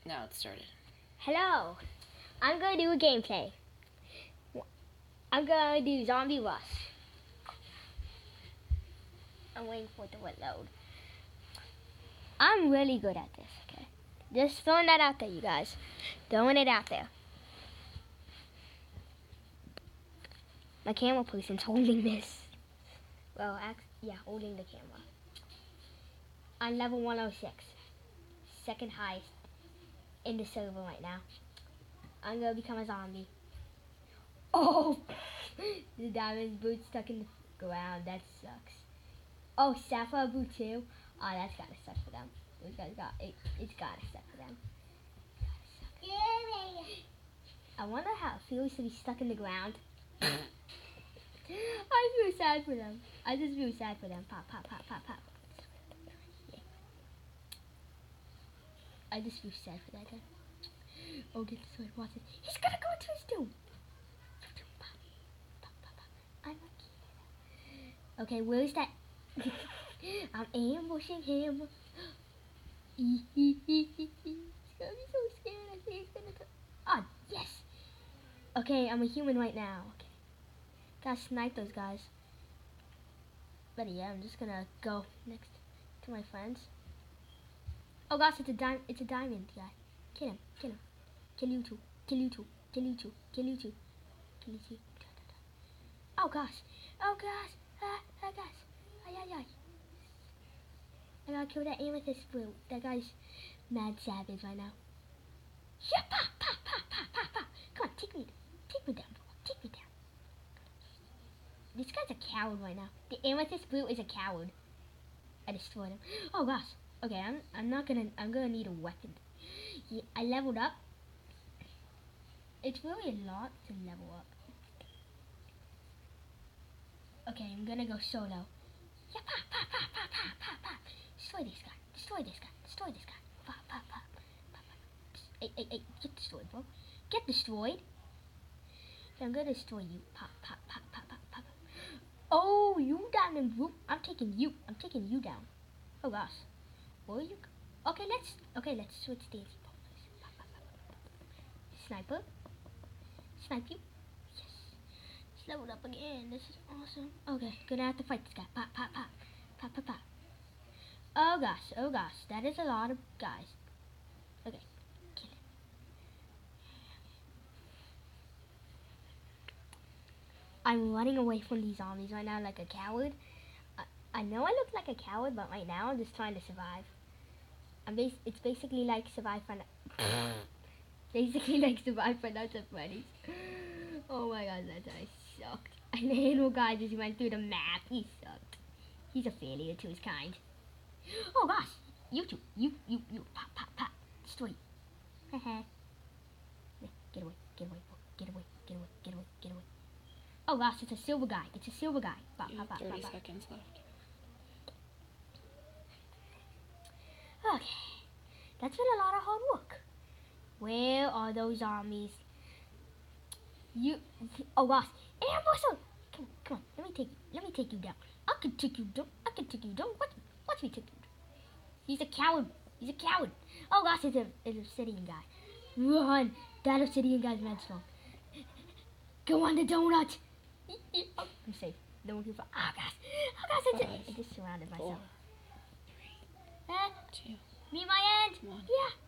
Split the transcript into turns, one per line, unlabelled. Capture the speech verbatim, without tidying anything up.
Now it started.
Hello. I'm going to do a gameplay. I'm going to do Zombie Rush. I'm waiting for it to load. I'm really good at this, okay? Just throwing that out there, you guys. Throwing it out there. My camera person's holding this. Well, actually, yeah, holding the camera. I'm level one oh six. Second highest in the server right now. I'm gonna become a zombie. Oh! The diamond boot stuck in the ground. That sucks. Oh, sapphire boot too? Oh, that's gotta suck for them. Those guys got it. It's gotta suck for them. Gotta suck. I wonder how it feels to be stuck in the ground. I feel sad for them. I just feel sad for them. Pop, pop, pop, pop, pop. Yeah. I just feel sad for that guy. Oh, get the sword. Watch it. He's gonna go into his doom. Pop, pop, pop, pop. I'm a kid. Okay, where is that? I'm ambushing him. He's gonna be so scared. I think he's gonna go. Oh, yes. Okay, I'm a human right now. Okay. Gotta snipe those guys. But yeah, I'm just gonna go next to my friends. Oh gosh, it's a diamond. It's a diamond guy. Kill him. Kill him. Kill you two. Kill you two. Kill you two. Kill you two. Kill you two. Oh gosh. Oh gosh. Ah, ah gosh. Ay ay ay. I gotta kill that amethyst blue. That guy's mad savage right now. Yeah, pop, pop, pop, pop, pop, pop. Come on, take me, take me down. Take me down. This guy's a coward right now. The amethyst blue is a coward. I destroyed him. Oh gosh. Okay, I'm I'm not gonna I'm gonna need a weapon. Yeah, I leveled up. It's really a lot to level up. Okay, I'm gonna go solo. Yeah, pop, pop, pop, pop, pop, pop, pop. Destroy this guy. Destroy this guy. Destroy this guy. Pop, pop, pop, pop, pop. Hey, hey, hey, get destroyed, bro. Get destroyed. Yeah, I'm gonna destroy you. Pop, pop, pop, pop, pop, pop. Oh, you diamond blue. I'm taking you. I'm taking you down. Oh gosh. Where are you? Okay, let's. Okay, let's switch these. Pop, pop, pop. Sniper. Snipe you. Yes. It's leveled up again. This is awesome. Okay, gonna have to fight this guy. Pop, pop, pop, pop, pop, pop. Oh gosh. Oh gosh. That is a lot of guys. Okay. Kill it. I'm running away from these zombies right now like a coward. I, I know I look like a coward, but right now I'm just trying to survive. I'm bas it's basically like survive for basically like survive for nuts and Freddy's. Oh my god, that guy sucked. And the animal guy just went through the map. He sucked. He's a failure to his kind. Oh gosh, you two, you, you, you, pop, pop, pop, destroy. Haha. Get away, get away, get away, get away, get away, get away. Oh gosh, it's a silver guy. It's a silver guy. Pop, pop, pop,
thirty
pop, pop.
seconds left.
Okay, that's been a lot of hard work. Where are those zombies? You, oh gosh, ambush him! Come on, come on, let me take you, let me take you down. I can take you down, I can take you down. Watch me, watch me take you down. He's a coward, he's a coward. Oh gosh, it's a, it's an obsidian guy. Run, that obsidian guy's mad strong. Go on the donut. I'm safe. No one can fall. Oh gosh, oh gosh, it's a, I just surrounded myself.
Four, three,
uh,
two,
me my end.
one.
Yeah.